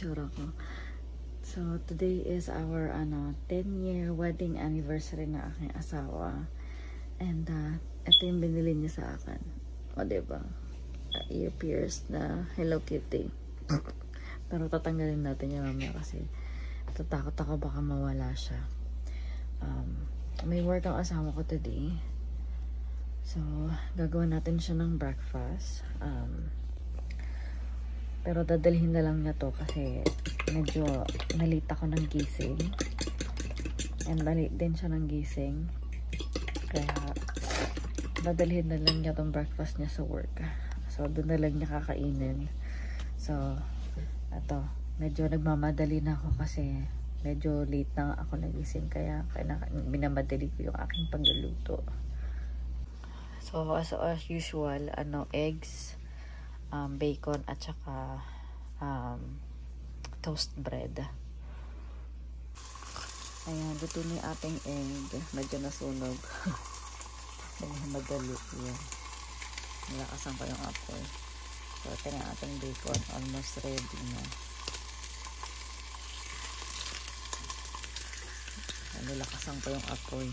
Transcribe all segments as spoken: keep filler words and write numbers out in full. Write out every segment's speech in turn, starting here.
itsura ko. So, today is our ano, ten year wedding anniversary na aking asawa. And, uh, ito yung binili niya sa akin. O, diba? Uh, ear pierce na Hello Kitty. Pero tatanggalin natin yung mamaya kasi tatakot ako baka mawala siya. Um, may work ang asawa ko today. So, gagawa natin siya ng breakfast. Um, pero dadalhin na lang niya to kasi medyo nalit ako ng gising. And nalit din siya ng gising. Kaya, dadalhin na lang niya tong breakfast niya sa work. So, doon na lang niya kakainin. So, ito, medyo nagmamadali na ako kasi medyo late na ako nagising. Kaya, kaya minamadali ko yung aking pagluluto. So, as, as usual, ano, eggs, um, bacon, at saka um, toast bread. Ayan, luto na yung ating egg. Medyo nasunog. Medyo madali. Ayan. Nilakasan ko yung apoy. So, ito na yung ating bacon. Almost ready na. Nilakasan ko yung apoy.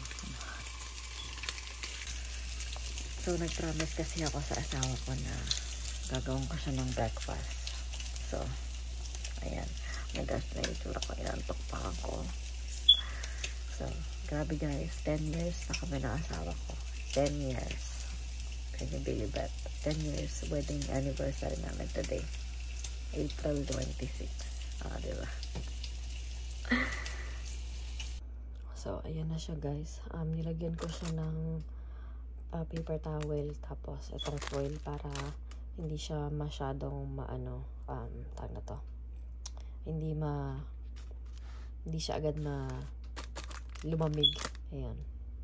So, nag-promise kasi ako sa asawa ko na gagawin ko siya ng breakfast. So, ayan. My gosh, na yung tsura ko. Inantok pa ako. So, grabe guys. ten years na kami ng asawa ko. ten years. Can you believe that? ten years wedding anniversary namin today. April twenty-sixth. Ah, diba? So, ayan na siya guys. Um, nilagyan ko siya ng Uh, paper towel tapos itong foil para hindi siya masyadong maano um tawag na to hindi ma hindi siya agad na lumamig. Ayan.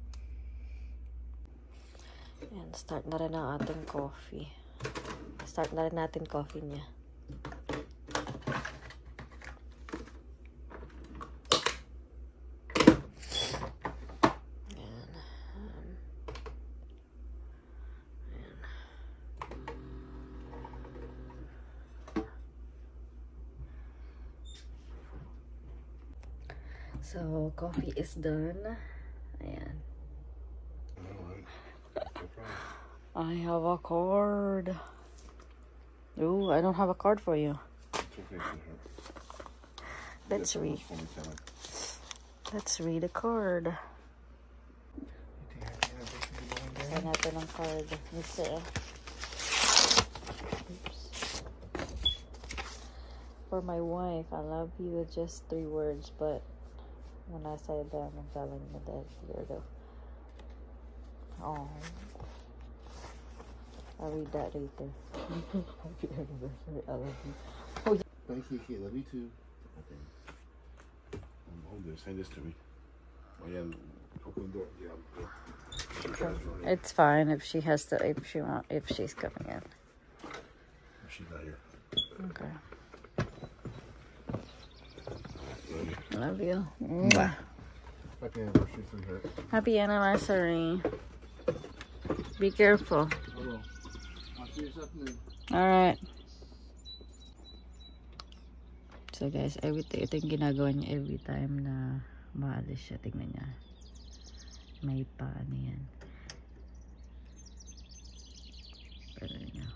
Ayan, start na rin ang ating coffee. Start na rin natin coffee niya. So, coffee is done. Ayan. I have a card. Ooh, I don't have a card for you. Let's read. Let's read the card. Saan natin ang card, Mister Oops. For my wife, I love you with just three words, but when I say them, I'm telling you that weirdo. Oh, I'll read that later. Happy anniversary, I love you. Oh, yeah. Thank you, kid. Love you too. Okay. Um, hold this. Hand this to me. Oh, yeah. Open the door. Yeah. It's fine if she has to. If she want. If she's coming in. She's not here. Okay. Love Love you. you. Mwah. Happy anniversary from her. Happy anniversary. Be careful. Hello. I'll see you this afternoon. Alright. So guys, every ito yung ginagawa niya every time na maalis siya. Tingnan niya. May paano yan. Pero niya.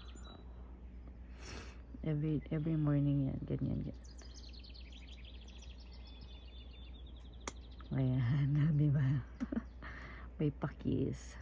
Every, every morning yan. Ganyan yan. Ayan, di ba? May pakis.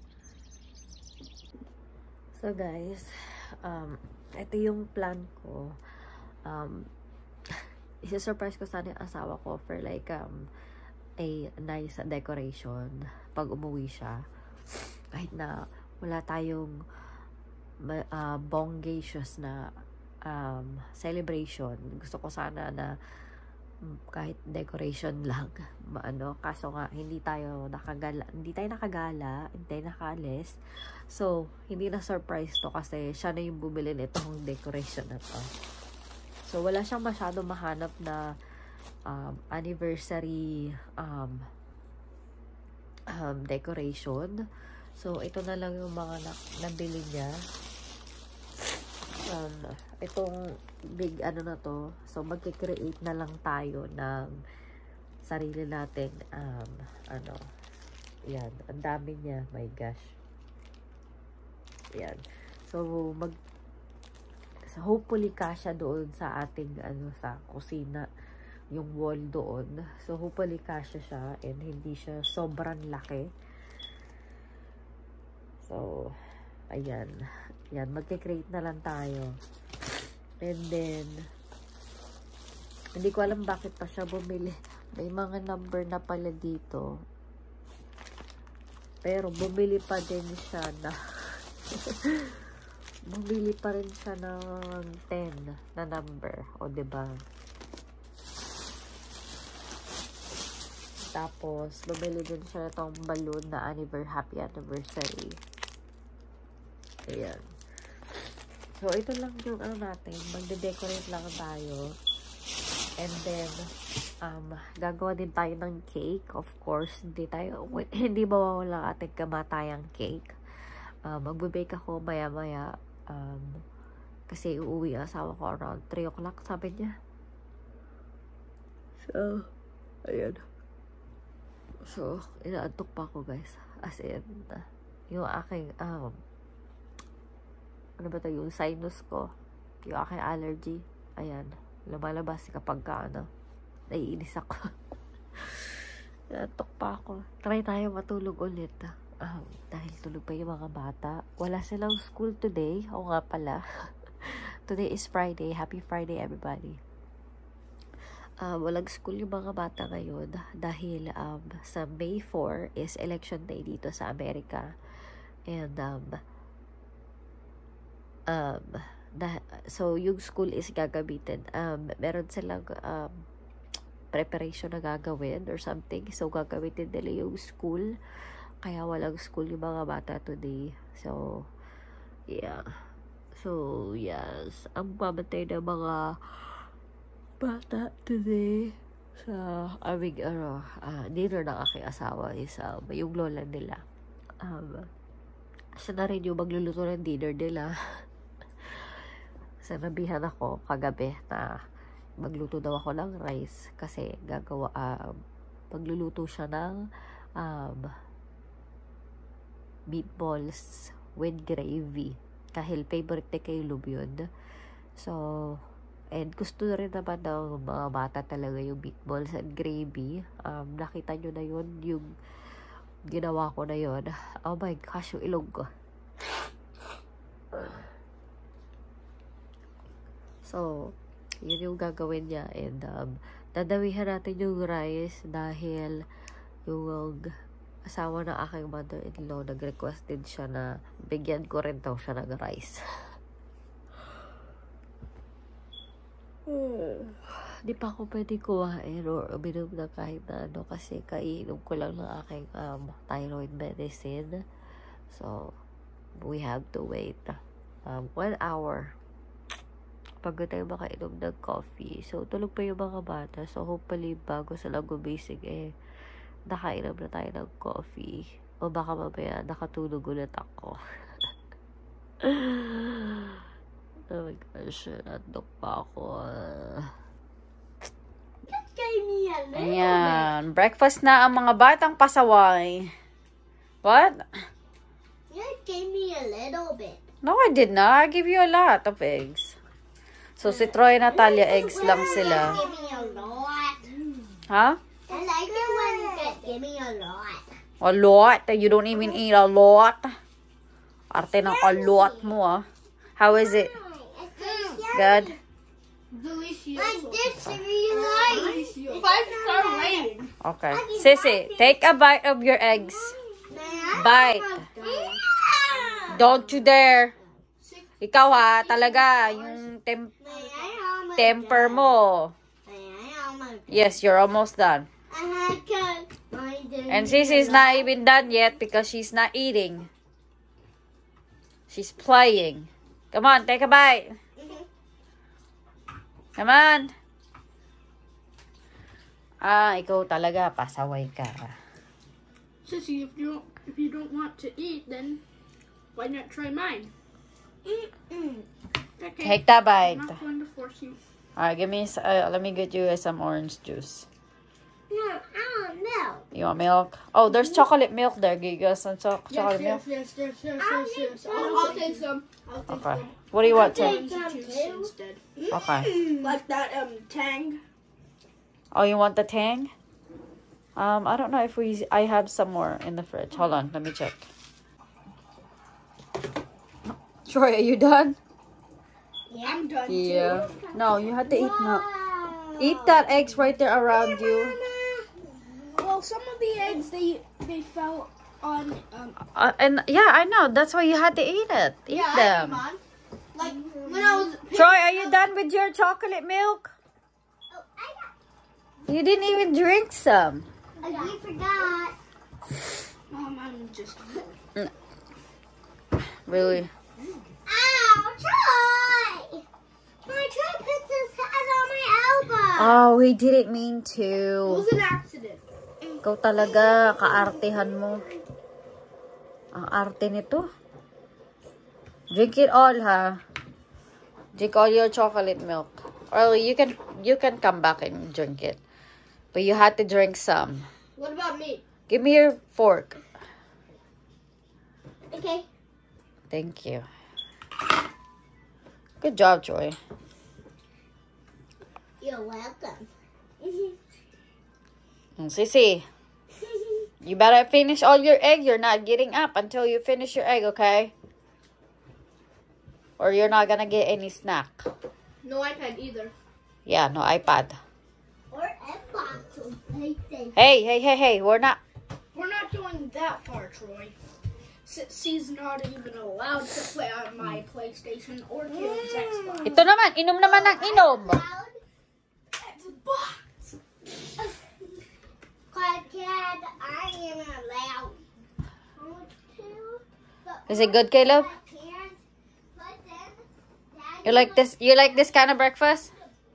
So guys, um, ito yung plan ko. Um, isa-surprise ko sana yung asawa ko for like um, a nice decoration pag umuwi siya. Kahit na wala tayong uh, bongacious na um, celebration. Gusto ko sana na kahit decoration lang, ano, kaso nga hindi tayo nakagala, hindi tayo nakagala, hindi tayo nakaalis. So, hindi na surprise to kasi siya na yung bumili nitong decoration na to. So, wala siyang masyado mahanap na um, anniversary um, um, decoration. So, ito na lang yung mga na nabili niya. um, itong big ano na to, so magkikreate na lang tayo ng sarili natin, um, ano, yan, ang dami niya, my gosh. Yan. So, mag, so hopefully kasya doon sa ating, ano, sa kusina, yung wall doon. So, hopefully kasya siya and hindi siya sobrang laki. So, ayan. Yan, magkikreate na lang tayo. And then, hindi ko alam bakit pa siya bumili. May mga number na pala dito. Pero, bumili pa din siya na bumili pa rin siya ng ten na number. O, diba? Tapos, bumili din siya itong balloon na anniversary, happy anniversary. Ayan. So, ito lang yung ano natin. Magde-decorate lang tayo. And then, um, gagawa din tayo ng cake. Of course, hindi tayo, hindi mawawala ating kamatayang cake. Uh, Magbe-bake ako maya-maya. Um, kasi uuwi ang asawa ko around three o'clock, sabi niya. So, ayan. So, inaantok pa ako, guys. As in, uh, yung aking, um, ano ba ito, yung sinus ko, yung aking allergy, ayan, lumalabas kapag ka, ano, naiinis ako. Inaantok pa ako. Try tayo matulog ulit. Um, dahil tulog pa yung mga bata. Wala silang school today. O nga pala. Today is Friday. Happy Friday, everybody. Uh, walang school yung mga bata ngayon dahil um, sa May fourth is election day dito sa Amerika. And um, um, da, so yung school is gagamitin. Um, meron silang um, preparation na gagawin or something. So gagamitin nila yung school. Kaya walang school yung mga bata today. So, yeah. So, yes. Ang mamatay ng mga bata today sa aming ano, uh, dinner ng aking asawa is um, yung lola nila. Um, siya na rin yung magluluto ng dinner nila. Sanabihan ako kagabi na magluto daw ako ng rice kasi gagawa, um, magluluto siya ng um, meatballs with gravy. Kahil favorite ni kay Lub yun. So, and gusto na rin naman ng mga bata talaga yung meatballs and gravy. Um, nakita nyo na yun, yung ginawa ko na yun. Oh my gosh, yung ilong ko. So, yun yung gagawin niya. And, um, dadawihan natin yung rice dahil yung asawa ng aking mother-in-law, nag-request din siya na bigyan ko rin daw siya ng rice. Di pa ako pwede kumain or uminom na kahit na ano kasi kainom ko lang ng aking um, thyroid medicine. So, we have to wait um, one hour bago tayo makainom ng coffee. So, tulog pa yung mga bata. So, hopefully, bago sila gumising eh, nakainom na tayo ng coffee. O baka mamaya nakatulog ulit ako. Oh my gosh, nandok pa ako. Just gave me a little Ayan. Breakfast na ang mga batang pasaway. What? bit. You gave me a little bit. No, I did not. I give you a lot of eggs. So, si Troy and Natalia, eggs lang sila. Give me a lot. Huh? I like it when you get give me a lot. A lot? You don't even eat a lot? Arte ng a lot mo, ah. How is it? Good? Delicious. Like this, really nice. Five star rating. Okay. Sissy, take a bite of your eggs. Bite. Don't you dare. Ikaw ha, talaga, yung tem temper mo. Yes, you're almost done. And Sissy's not even done yet because she's not eating. She's playing. Come on, take a bite. Come on. Ah, ikaw talaga, pasaway ka. Sissy, if you don't, if you don't want to eat, then why not try mine? Mm-mm. Okay. Take that bite. I'm not going to force you. Alright, give me, s- uh, let me get you uh, some orange juice. No, I want milk. You want milk? Oh, there's chocolate milk there. Give you guys some cho- chocolate milk. Yes, yes, yes, yes, I'll yes, make yes. some. I'll, I'll take some. I'll take Okay. some. What do you want, take Tim? Orange juice too. instead. Okay. Like that um Tang. Oh, you want the Tang? Um, I don't know if we, I have some more in the fridge. Hold on, let me check. Troy, are you done? I'm done Yeah. No, you have to eat now. Wow. Eat that eggs right there around you. too. Well, some of the eggs they they fell on um. Uh, and yeah, I know. That's why you had to eat it. Eat yeah, I ate them. mine. Like when I was. Troy, are you done with your chocolate milk? Oh, I got. You didn't even drink some. I forgot. Mom, I'm just. Really? Ow, Troy! My Troy puts his head on my elbow. Oh, he didn't mean It to. was an accident. Ikaw talaga, kaartehan mo. Ang arte nito. Drink it all, ha? Drink all your chocolate milk. Or you can you can come back and drink it. But you had to drink some. What about me? Give me your fork. Okay. Thank you. Good job, Troy. You're welcome. Mm, Sissy, you better finish all your egg. You're not getting up until you finish your egg, okay? Or you're not gonna get any snack. No iPad either. Yeah, no iPad. Or a box of PlayStation. Hey, hey, hey, hey, we're not. We're not going that far, Troy. Since he's not even allowed to play on my PlayStation or Kid's Xbox. Ito naman, inom naman ng inom. Xbox. Cause Dad, I am allowed to. Is it good, Caleb? You like this? You like this kind of breakfast?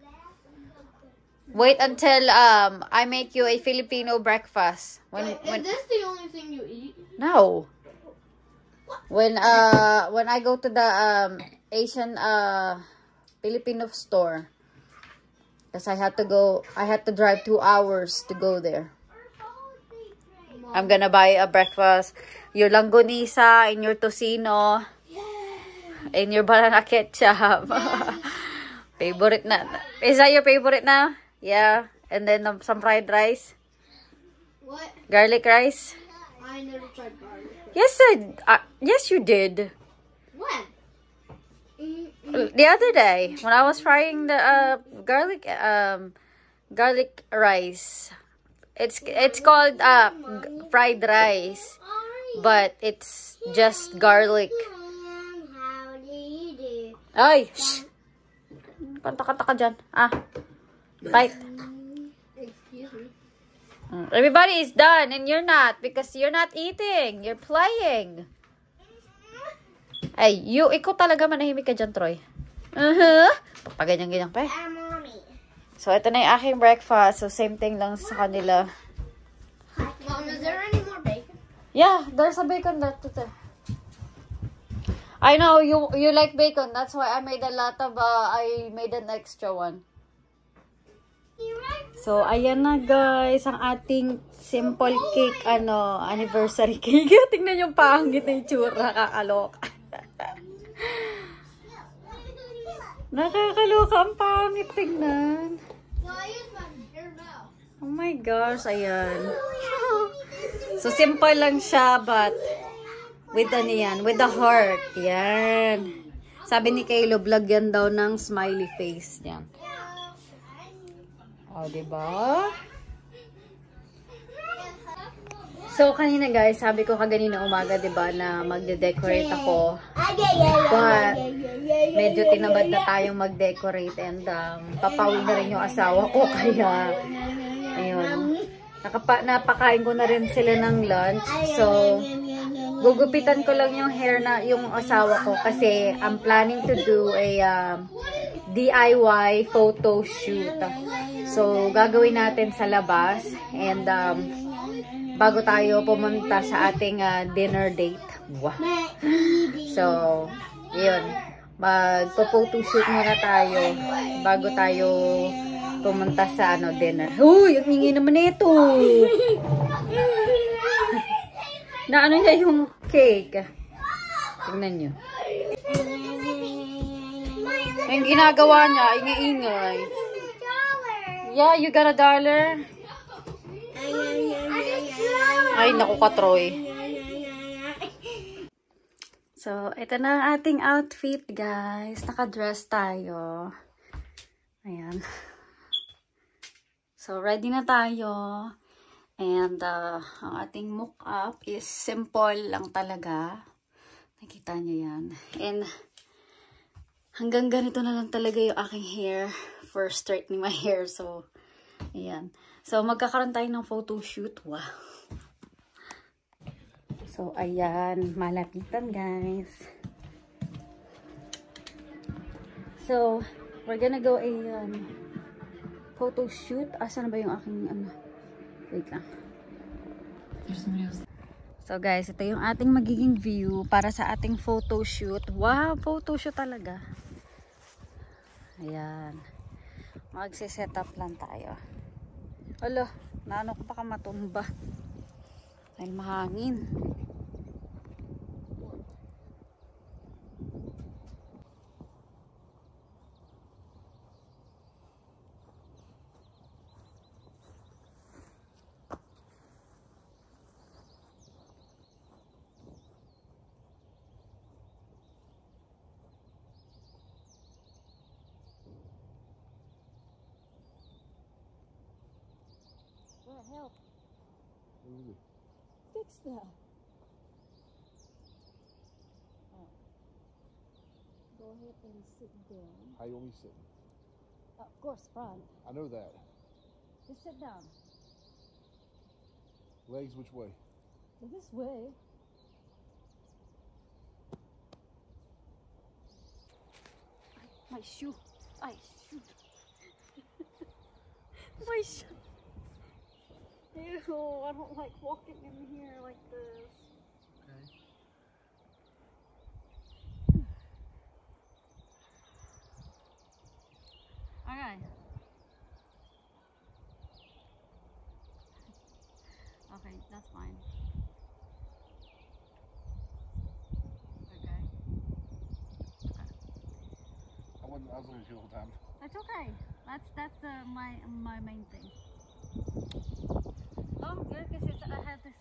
Wait until um I make you a Filipino breakfast. When Wait, when is this the only thing you eat? no. When uh when I go to the um Asian uh Filipino store, because I had to go, I had to drive two hours to go there. I'm gonna buy a breakfast, your langgonisa and your tocino, and your banana ketchup. Favorite na. Is that your favorite now? Yeah. And then um, some fried rice, What? garlic rice. I never tried garlic. Yes, I. Uh, yes, you did. When? The other day when I was frying the uh, garlic um garlic rice. It's it's called uh g- fried rice, but it's just garlic. How do you do? Ay, shh. Pantaka-taka dyan. Ah, fight. Excuse me. Mm, Everybody is done and you're not because you're not eating. You're playing. Ay, you, ikaw talaga manahimik ka dyan, Troy. Uh-huh. Paganyan-ganyan pa eh. Ah, mommy. So, ito na yung aking breakfast. So, same thing lang sa kanila. Mom, is there any more bacon? Yeah, there's a bacon there. Tute. I know, you you like bacon. That's why I made a lot of, uh, I made an extra one. So, ayan na guys, ang ating simple cake, ano, anniversary cake. Tingnan yung pangit na itsura, kakaloka. Nakakaloka, ang pangit, tingnan. No, I use my hair now. Oh my gosh, ayan. So, simple lang siya, but with ano yan, with the heart. Yan. Sabi ni Caleb, lagyan daw ng smiley face. Yan. O, oh, diba? So, kanina guys, sabi ko kaganina umaga, diba, na magde-decorate ako. But, medyo tinabad na tayong mag-decorate and um, papawi na rin yung asawa ko. Kaya, ayun. Nakapa napakain ko na rin sila ng lunch. So, gugupitan ko lang yung hair na yung asawa ko kasi I'm planning to do a um, D I Y photo shoot. So, gagawin natin sa labas and um, bago tayo pumunta sa ating uh, dinner date. Wow. So, yun. Magpo-photoshoot muna tayo bago tayo pumunta sa ano, dinner. Huy! Ang hingi naman ito! Na ano niya yung cake. Tingnan nyo. Yung ginagawa niya, ingay-ingay. Yeah, you got a dollar? Ay, naku ka, Troy. So, ito na ang ating outfit, guys. Naka-dress tayo. Ayan. So, ready na tayo. And, uh, ang ating mock-up is simple lang talaga. Nakita nyo yan. And, hanggang ganito na lang talaga yung aking hair for straightening my hair. So, ayan. So, magkakaroon tayo ng photo shoot. Wow. So, ayan. Malapitan, guys. So, we're gonna go a um, photo shoot. Asan na ba yung aking, ano? Wait lang. So, guys, ito yung ating magiging view para sa ating photo shoot. Wow, photo shoot talaga. Ayan. Magsiset up lang tayo. Alo, naano ko baka matumba. Dahil mahangin. Help. Fix that. Oh. Go ahead and sit down. How you want me sitting? Uh, of course, front. I know that. Just sit down. Legs which way? This way. My shoe. My shoe. My shoe. Ew, I don't like walking in here like this. Okay. Alright. Okay, that's fine. Okay. I wasn't. I was looking at you the whole time. That's okay. That's that's uh, my my main thing. Oh, I'm good because I have this.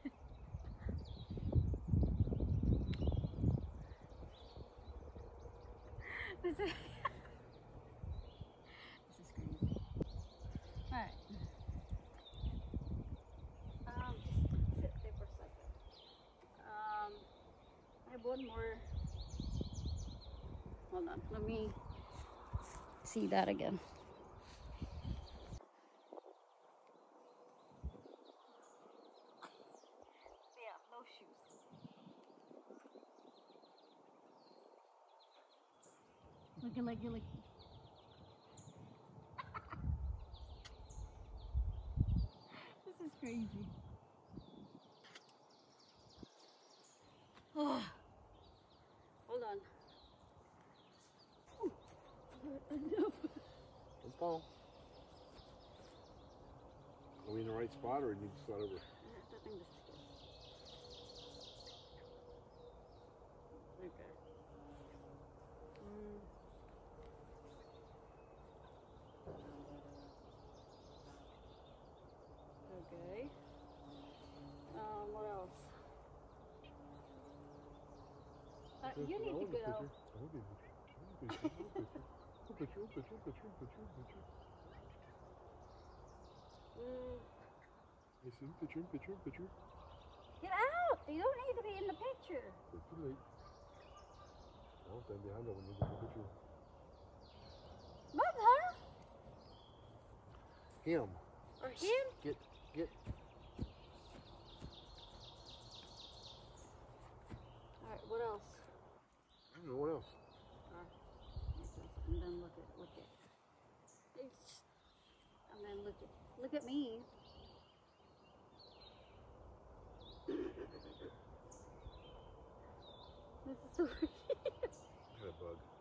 this is this is crazy. All right. Um, just sit there for a second. Um, I have one more. Hold on. Let me see that again. Looking like you're like. This is crazy. Oh. Hold on. Let's go. Are we in the right spot, or do you need to slide over? I think this is good. Okay. Mm. Okay. Um, what else? Uh, you need to go. Mm, Listen, picture, picture, picture. get out! You don't need to be in the picture. It's too late. I'll stand behind her when you get the picture. Not her Him. or him. Get, get. All right. What else? I don't know what else. And then look at look at. It's, and then look at look at me. This is so weird. Got a bug.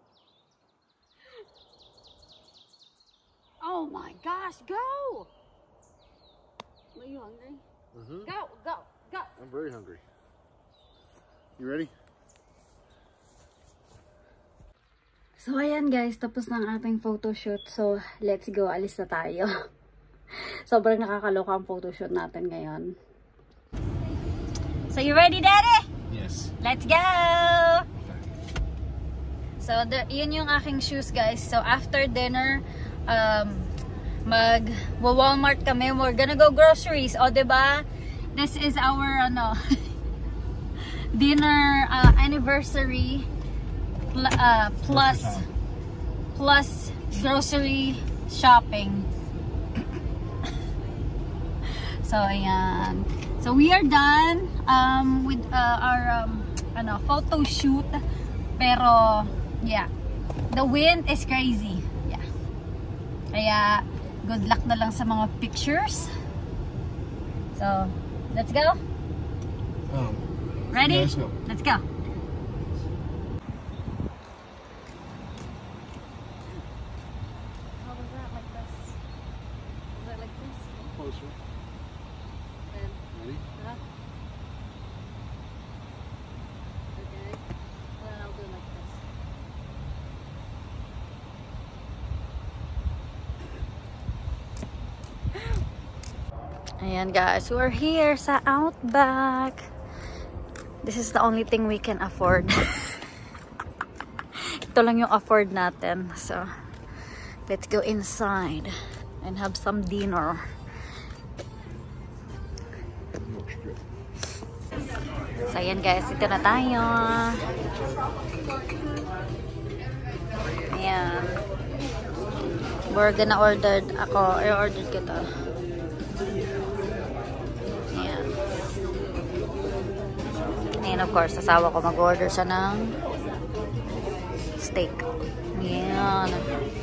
gosh, go! Are you hungry? Mm-hmm. Go, go, go! I'm very hungry. You ready? So, ayan guys, tapos na ang ating photoshoot. So, let's go. Alis na tayo. Sobrang nakakaloka ang photoshoot natin ngayon. So, you ready, Daddy? Yes. Let's go! So, the, yun yung aking shoes, guys. So, after dinner, um, mag-Walmart kami. We're gonna go groceries. O, diba? This is our, ano, dinner uh, anniversary. Uh, plus plus grocery shopping. So ayan, so we are done um, with uh, our um, ano, photo shoot, pero yeah, the wind is crazy, yeah, kaya good luck na lang sa mga pictures. So let's go. Um, Ready? yeah, let's go. Let's go. Closer. Then, Ready? huh? Okay. Then I'll do like this. Ayan guys, we're here sa Outback. This is the only thing we can afford. Ito lang yung afford natin. So, let's go inside and have some dinner. So, ayan guys, ito na tayo. Ayan. We're gonna order, ako, I-ordered ko to. Ayan. Ayan, of course, asawa ko mag-order siya ng steak. Ayan.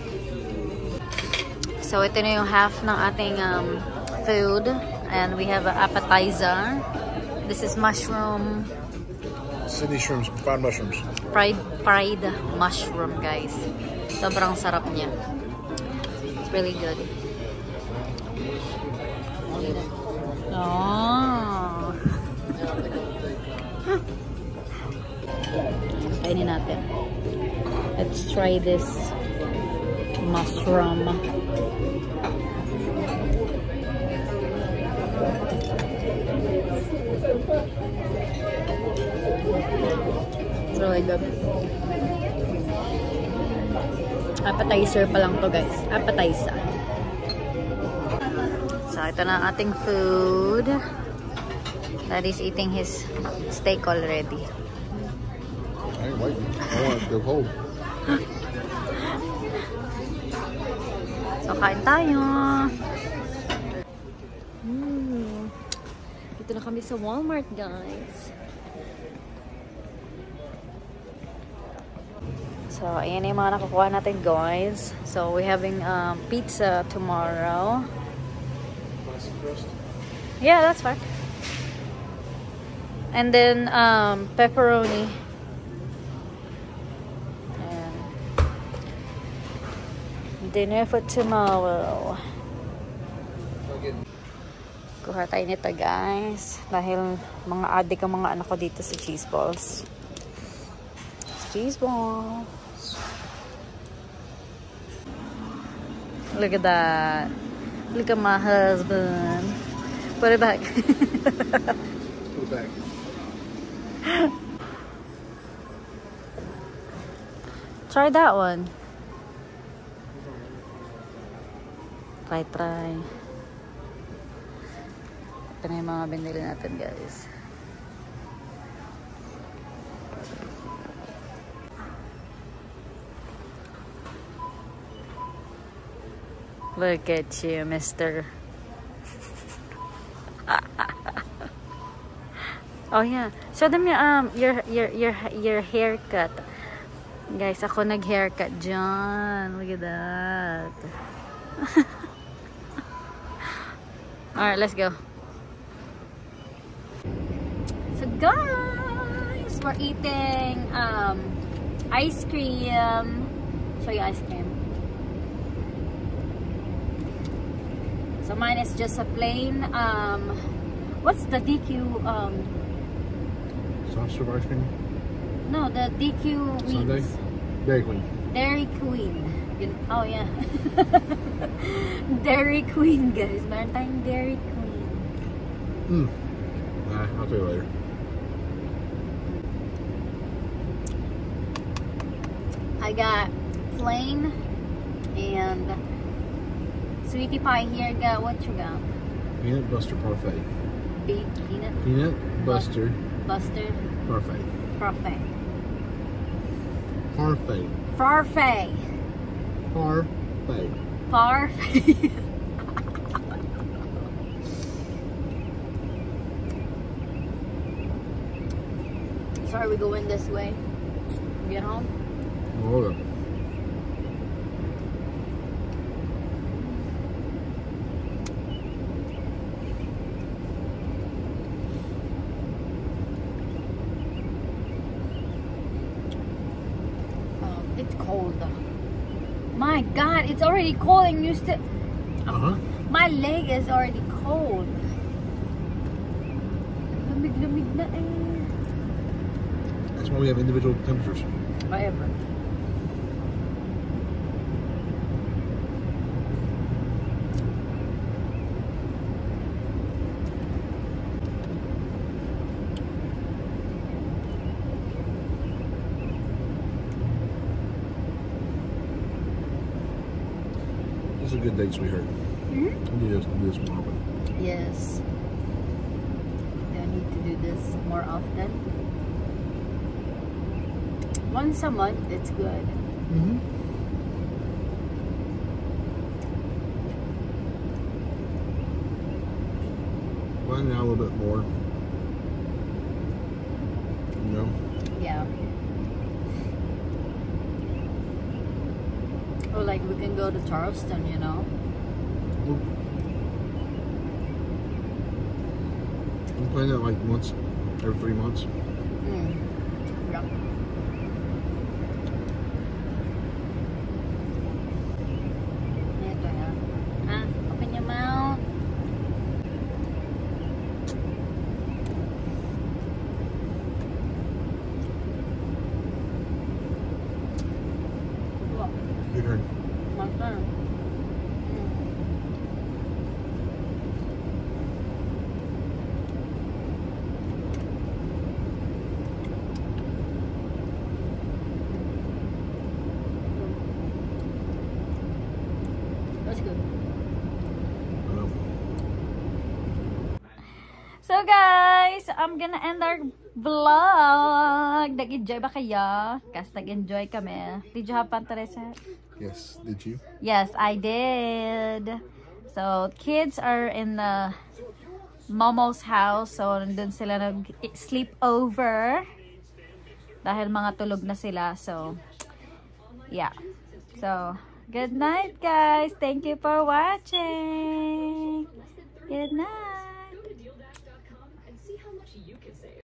So, ito na yung half ng ating um, food. And we have an appetizer. This is mushroom. Sydney shrooms, fried mushrooms. Fried, fried mushroom, guys. Sobrang sarap niya. It's really good. Oh. Kainin natin. Let's try this mushroom. It's really good. Appetizer pa lang to guys. Appetizer. So, ito na ang ating food. Daddy's eating his steak already. I ain't waiting. I want it to go cold. So, kain tayo. Mm. Dito na kami sa Walmart, guys. So, ayan yung mga nakukuha natin, guys. So, we're having um, pizza tomorrow. Yeah, that's fine. And then, um, pepperoni. And dinner for tomorrow. Kuha tayo nito, guys. Dahil mga adik ang mga anak ko dito sa cheese balls. Cheese balls. Look at that. Look at my husband. Put it back. Put it back. Try that one. Try, try. Ito na yung mga binili natin, guys. Look at you, mister. Oh yeah. Show them your um your your your your haircut. Guys, ako nag-haircut dyan. Look at that. Alright, let's go. So guys, we're eating um ice cream. Show you ice cream. So mine is just a plain, um, what's the D Q, um, Soft serve ice cream. no, the D Q Sundae? wings. Dairy Queen. Dairy Queen. Yun, oh yeah. Dairy Queen, guys. Meron tayong Dairy Queen. Mm. Nah, I'll tell you later. I got plain and sweetie pie here. Got what you got? Peanut Buster Parfait. Big peanut Peanut Buster buster Parfait. parfait. Parfait. Parfait. Parfait. Parfait. So are we going this way? Get home? Hold up. Oh, it's cold. My God, it's already cold and you still... Uh-huh. My leg is already cold. Lamig-lamig na eh. That's why we have individual temperatures. Whatever. This is a good date, sweetheart. Mm-hmm. I need to do this more often. Yes. I need to do this more often. Once a month, it's good. Mm-hmm. Well, now a little bit more. You know? Yeah. Or like we can go to Charleston, you know? I'm playing that like once every three months. Mm. Yeah. Ito yan. Ah, open your mouth. Wow, Your turn. my turn. That's good. Well, So guys, I'm gonna end our vlog. Nag-enjoy ba kayo? Kasi nag-enjoy kami. Did you have fun, Teresa? yes, did you? Yes, I did. So, kids are in the Momo's house. So, nandun sila nag-sleep over. Dahil mga tulog na sila. So, yeah. So, good night, guys. Thank you for watching. Good night.